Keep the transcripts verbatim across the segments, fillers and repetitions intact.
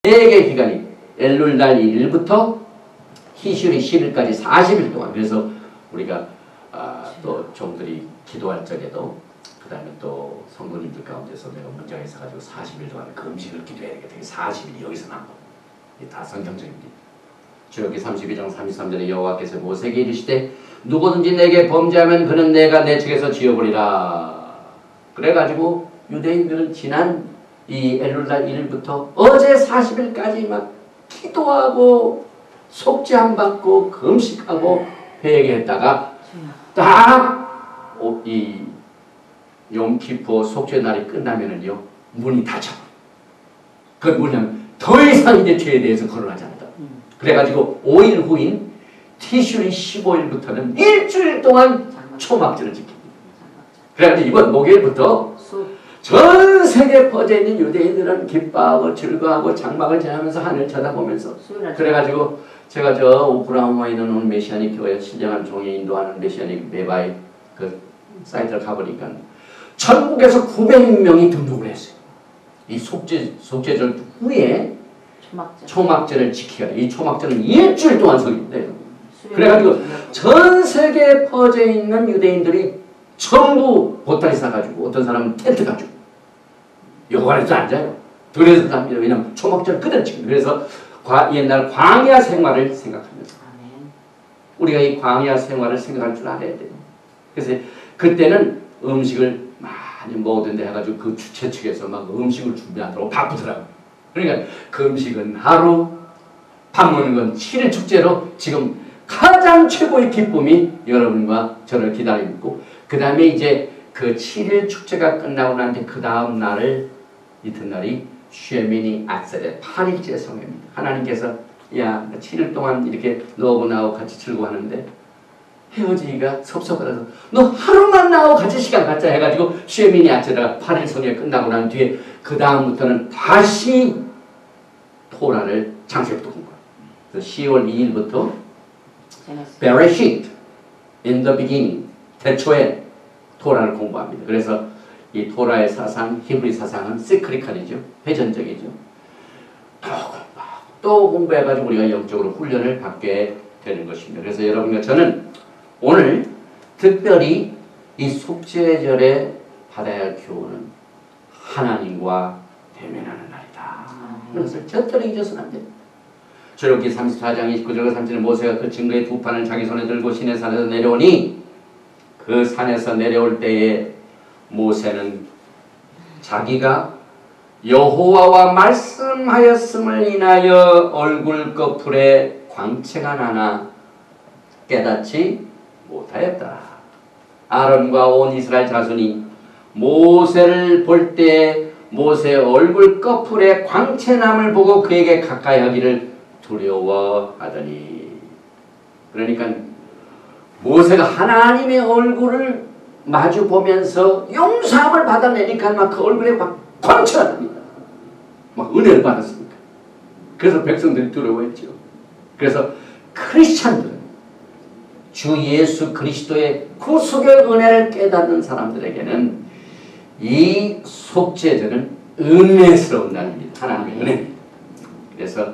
네 개 기간이 엘룰달 일 일부터 히슈리 십 일까지 사십 일 동안. 그래서 우리가 아, 또 종들이 기도할 적에도 그 다음에 또 성도님들 가운데서 내가 문장에서 가지고 사십 일 동안 그 음식을 기도해야 되겠다. 사십 일이 여기서 나온 겁니다. 이게 다 성경적입니다. 출애굽기 삼십이 장 삼십삼 절에 여호와께서 모세에게 이르시되 누구든지 내게 범죄하면 그는 내가 내 측에서 지어버리라. 그래가지고 유대인들은 지난 이 엘룰달 일 일부터 어제 사십 일까지 막 기도하고 속죄 안 받고 금식하고 회개했다가 딱 이 욤키포 속죄 날이 끝나면은요 문이 닫혀. 그건 뭐냐면 더 이상 이제 죄에 대해서 거론하지 않는다. 그래가지고 오 일 후인 티슈리 십오 일부터는 일주일 동안 초막절을 지킵니다. 그래가지고 이번 목요일부터 전 세계에 퍼져 있는 유대인들은 기뻐하고 즐거워하고 장막을 지나면서 하늘 쳐다보면서 그래가지고 제가 저 오클라호마에 있는 오늘 메시아닉 교회 신령한 종이 인도하는 메시아닉 메바이 그 사이트를 가보니까 전국에서 구백 명이 등록을 했어요. 이 속죄, 속죄절 후에 초막절. 초막절을 지키라. 이 초막절은 일주일 동안 설립돼요. 그래가지고 전 세계에 퍼져 있는 유대인들이 전부 보따리 싸가지고 어떤 사람은 텐트 가지고 여관에서 앉아요. 그래서 갑니다. 왜냐하면 초막절 그대로 지금. 그래서 과, 옛날 광야 생활을 생각하면서 우리가 이 광야 생활을 생각할 줄 알아야 돼요. 그래서 그때는 음식을 많이 먹었는데 해가지고 그 주최 측에서 막 음식을 준비하느라고 바쁘더라고요. 그러니까 그 음식은 하루, 밥 먹는 건 칠 일 축제로 지금 가장 최고의 기쁨이 여러분과 저를 기다리고 있고 그 다음에 이제 그 칠 일 축제가 끝나고 나는데 그 다음 날을 이튿날이 쉐미니 아세레 팔 일째 성회입니다. 하나님께서 야 칠 일 동안 이렇게 너하고 나하고 같이 즐거워하는데 헤어지기가 섭섭하다서 너 하루만 나하고 같이 시간 갖자 해가지고 쉐미니 아세레가 팔 일 성회 끝나고 난 뒤에 그 다음부터는 다시 토라를 창세기부터 공부해요. 그래서 시월 이 일부터 베레시트 in the beginning 태초에 토라를 공부합니다. 그래서 이 토라의 사상, 히브리 사상은 시크리컬이죠. 회전적이죠. 또 공부하고 또 공부해가지고 우리가 영적으로 훈련을 받게 되는 것입니다. 그래서 여러분과 저는 오늘 특별히 이 속죄절에 받아야 할 교훈은 하나님과 대면하는 날이다. 그것을 절대로 잊어서는 안 됩니다. 출애굽기 삼십사 장 이십구 절과 삼십 절에 모세가 그 증거의 두 판을 자기 손에 들고 시내 산에서 내려오니 그 산에서 내려올 때에 모세는 자기가 여호와와 말씀하였음을 인하여 얼굴 꺼풀에 광채가 나나 깨닫지 못하였다. 아론과 온 이스라엘 자손이 모세를 볼 때 모세의 얼굴 꺼풀에 광채남을 보고 그에게 가까이 하기를 두려워하더니 그러니까 모세가 하나님의 얼굴을 마주 보면서 용서함을 받아내니까 막 그 얼굴에 막 광채가 납니다. 막 은혜를 받았으니까. 그래서 백성들이 두려워했죠. 그래서 크리스찬들은 주 예수 그리스도의 구속의 은혜를 깨닫는 사람들에게는 이 속죄절은 은혜스러운 날입니다. 하나님의 은혜. 그래서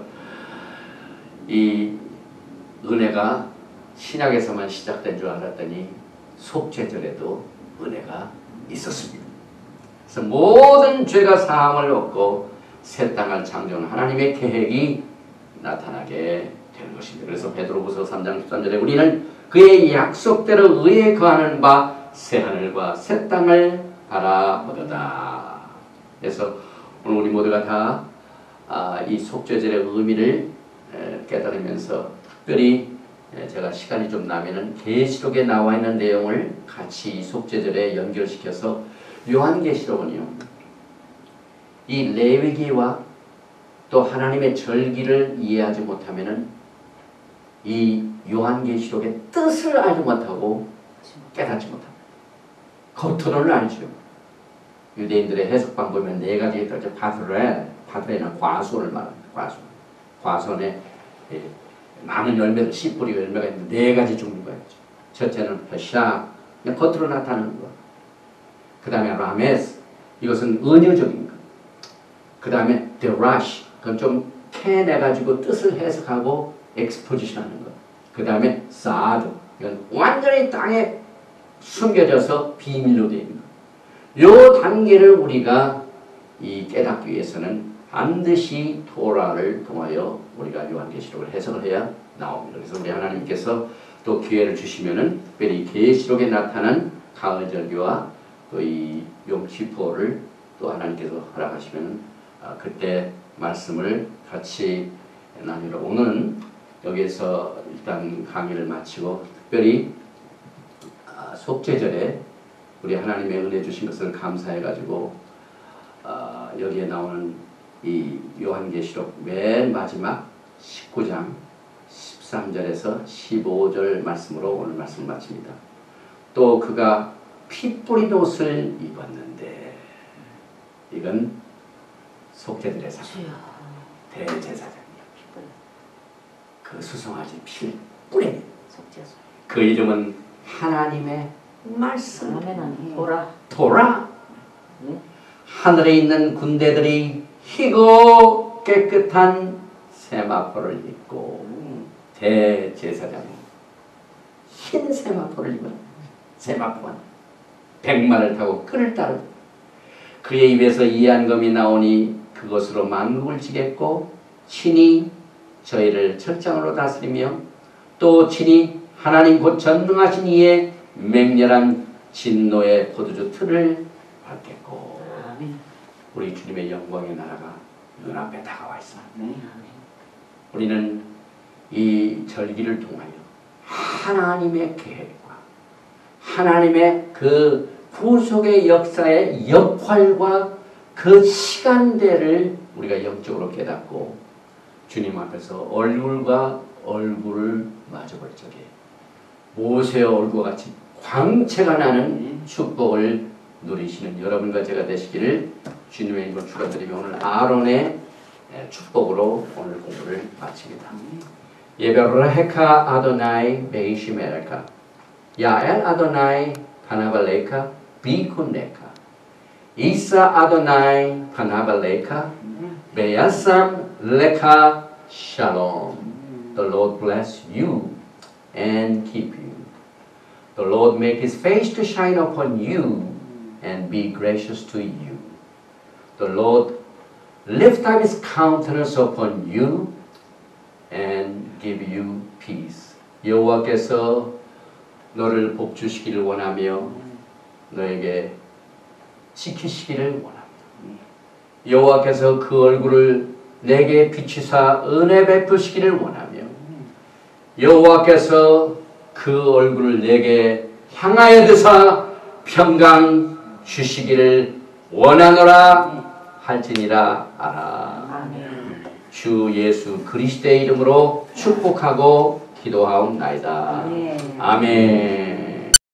이 은혜가 신약에서만 시작된 줄 알았더니 속죄절에도 은혜가 있었습니다. 그래서 모든 죄가 사함을 얻고 새 땅을 창조하는 하나님의 계획이 나타나게 되는 것입니다. 그래서 베드로후서 삼 장 십삼 절에 우리는 그의 약속대로 의에 거하는 바 새 하늘과 새 땅을 바라보도다. 그래서 오늘 우리 모두가 다 아, 이 속죄절의 의미를 에, 깨달으면서 특별히 제가 시간이 좀 나면은 계시록에 나와 있는 내용을 같이 속죄절에 연결시켜서 요한계시록은요 이 레위기와 또 하나님의 절기를 이해하지 못하면은 이 요한계시록의 뜻을 알지 못하고 깨닫지 못합니다. 겉으로는 알죠. 유대인들의 해석방 보면 네 가지 있죠. 파드레, 파드레는 과수를 말합니다. 과수, 과수원에 예, 많은 열매들, 씨 뿌리 열매가 있는데 네 가지 종류가 있죠. 첫째는 페샤, 그냥 겉으로 나타나는 것. 그 다음에 라메스, 이것은 은유적인 것. 그 다음에 데라시, 그건 좀 캐내가지고 뜻을 해석하고 엑스포지션 하는 것. 그 다음에 사드. 이건 완전히 땅에 숨겨져서 비밀로 되어 있는 것. 요 단계를 우리가 이 깨닫기 위해서는 반드시 토라를 통하여 우리가 요한계시록을 해석을 해야 나옵니다. 그래서 우리 하나님께서 또 기회를 주시면은 특별히 계시록에 나타난 가을절기와 또 이 용치포를 또 하나님께서 허락하시면 아, 그때 말씀을 같이 나누려. 오늘은 여기에서 일단 강의를 마치고 특별히 아, 속죄절에 우리 하나님의 은혜 주신 것을 감사해 가지고 아, 여기에 나오는 이 요한계시록 맨 마지막 십구 장 십삼 절에서 십오 절 말씀으로 오늘 말씀을 마칩니다. 또 그가 피 뿌린 옷을 입었는데 이건 속죄들의 사건, 대제사장이요. 그 수송아지 피를 뿌린 그 이름은 하나님의 말씀. 토라. 토라. 하늘에 있는 군대들이 희고 깨끗한 세마포를 입고 대제사장이 흰 세마포를 입은 세마포가 백마를 타고 끈을 따르고 그의 입에서 이한검이 나오니 그것으로 만국을 지겠고 친히 저희를 철장으로 다스리며 또 친히 하나님 곧 전능하신 이의 맹렬한 진노의 포도주 틀을 받겠고 아멘. 우리 주님의 영광의 나라가 눈앞에 다가와 있어. 아멘. 우리는 이 절기를 통하여 하나님의 계획과 하나님의 그 구속의 역사의 역할과 그 시간대를 우리가 영적으로 깨닫고 주님 앞에서 얼굴과 얼굴을 마주볼 적에 모세의 얼굴과 같이 광채가 나는 축복을 누리시는 여러분과 제가 되시기를 주님의 이름으로 축원드리며 오늘 아론의 축복으로 오늘 공부를 마칩니다. 예베르헤카 아도나이 베이시메레카 야엘 아도나이 파나발레카 비쿠네카 이사 아도나이 파나발레카 베야삼 레카 샬롬. The Lord bless you and keep you. The Lord make his face to shine upon you and be gracious to you. The Lord lift up his countenance upon you and give you peace. 여호와께서 너를 복주시기를 원하며 너에게 지키시기를 원합니다. 여호와께서 그 얼굴을 내게 비추사 은혜 베푸시기를 원하며 여호와께서 그 얼굴을 내게 향하여 드사 평강 주시기를 원하노라 할지니라 알아. 아멘. 주 예수 그리스도의 이름으로 축복하고 기도하옵나이다. 아멘. 아멘.